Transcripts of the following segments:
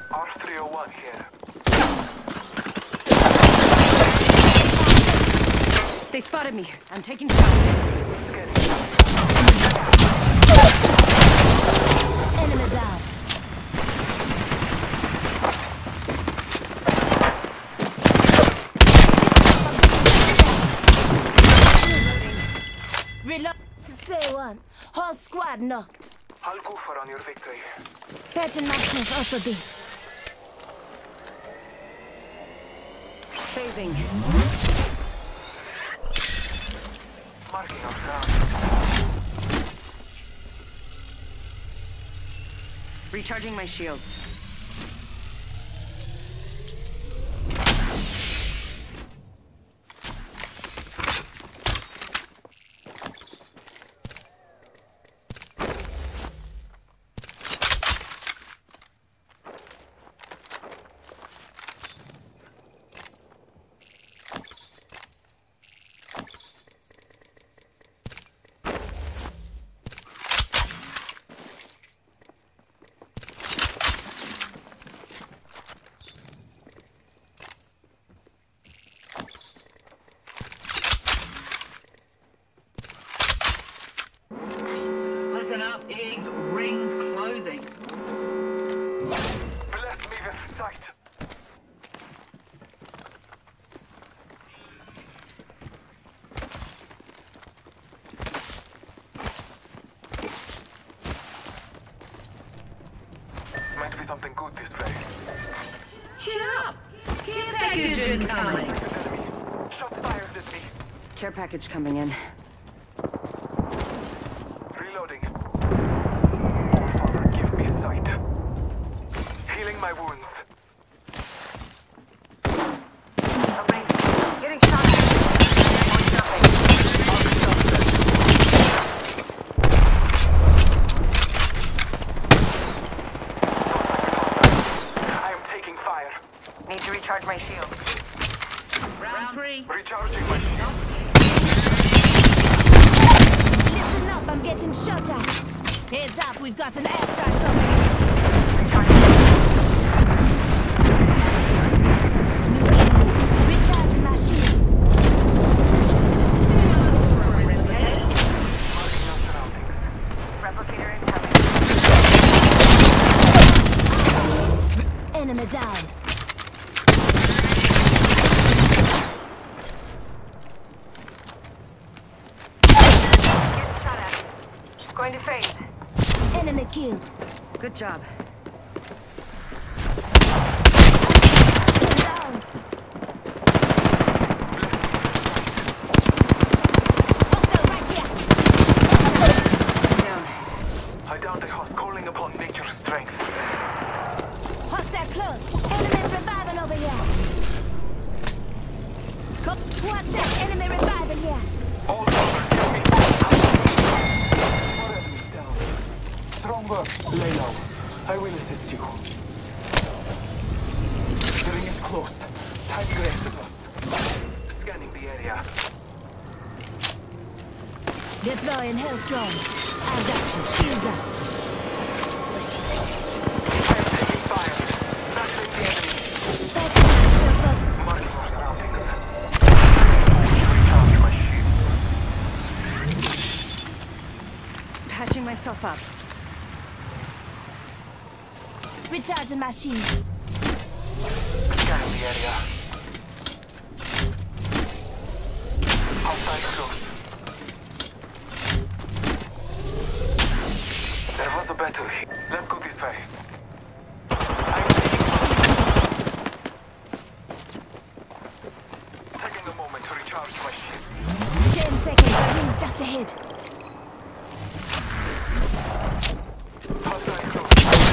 R301 here. They spotted me. I'm taking shots. Enemy down. Reload. Say one. Whole squad knocked. I'll go for on your victory. Patching myself up a bit. Phasing. Marking our ground. Recharging my shields. Listen up, eggs. Rings closing. Bless me with sight. Might be something good this way. Chin up. Care package incoming. Enemy. Shots fired at me. Care package coming in. Reloading. Oh, Father, give me sight. Healing my wounds. Getting shot. I am taking fire. Need to recharge my shield. Round 3. Recharging my shield. Listen up, I'm getting shot at. Heads up, we've got an airstrike coming. New kill. Recharging my shields. Marking our surroundings. Replicator incoming. Enemy down. Getting shot at. Going to phase. Enemy killed. Good job. Down. Hostile right here. Down. I downed a host calling upon nature's strength. Hostile close. Enemy's reviving over here. Watch out, enemy reviving here. All over, give me sight. More enemies down. Strong work. Lay low. I will assist you. The ring is close. Time graces us. Scanning the area. Deploying health drone. I got you. Shield up. I am taking fire. Battling the enemy. Patching myself up. Marking our surroundings. Recharge my shield. Patching myself up. Recharging my shield. Scanning the area. Outside close. There was a battle here. Let's go this way. Taking a moment to recharge my shield. 10 seconds. Our ring's just ahead. Outside close.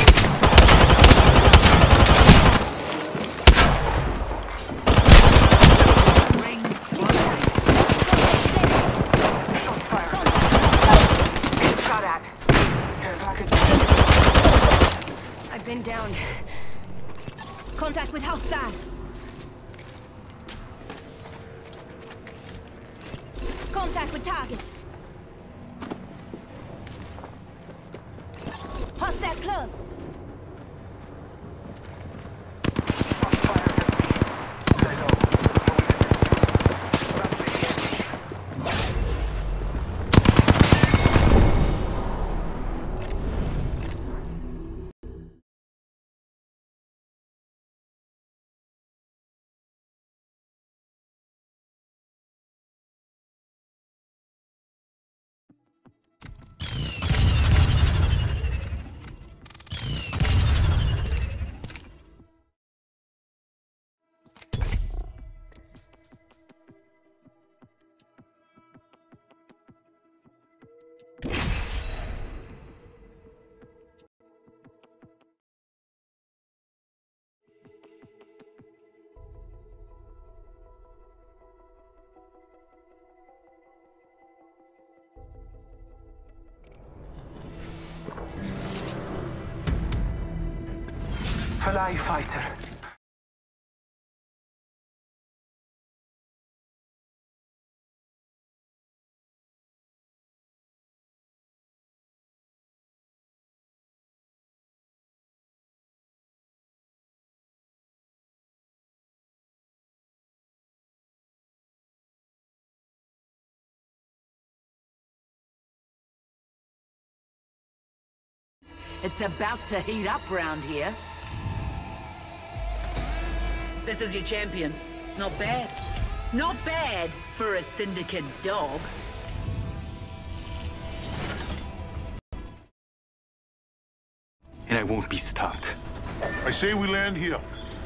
Rings closing. Shots fired. Getting shot at. Care package. I've been down. Contact with hostile. Contact with target. Hostile close. Fly fighter. It's about to heat up round here. This is your champion. Not bad. Not bad for a syndicate dog. And I won't be stopped. I say we land here.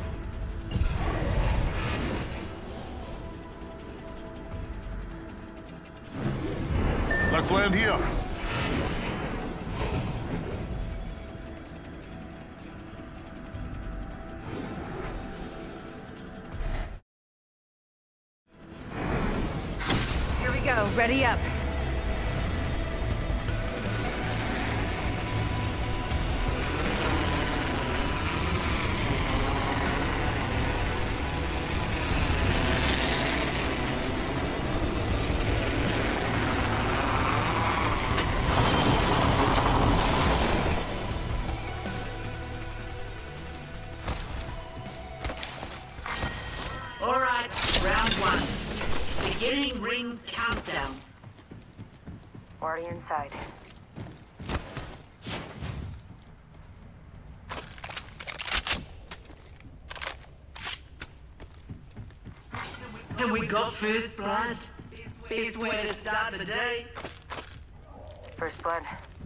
Let's land here. Here we go. Ready up. All right, round one. Beginning ring countdown. Already inside. And we got first blood. Best way to start the day. First blood.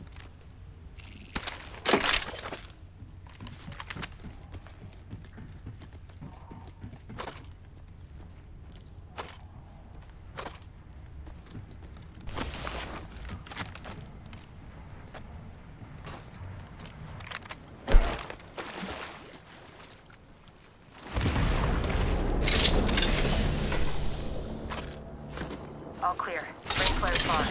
All clear. Ring flare far.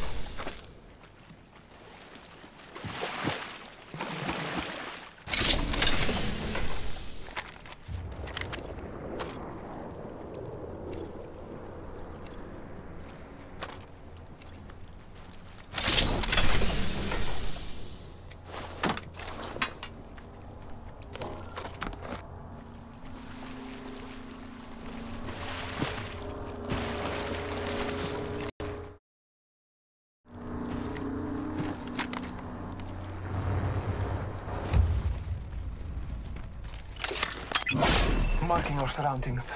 Marking our surroundings.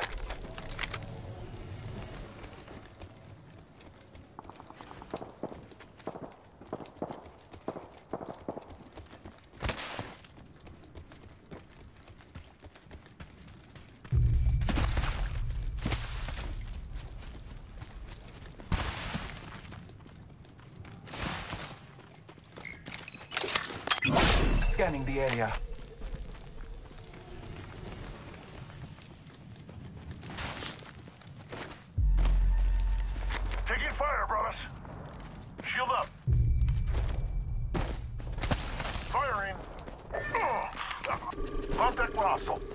Scanning the area. Taking fire, brothers. Shield up. Firing. Contact hostile.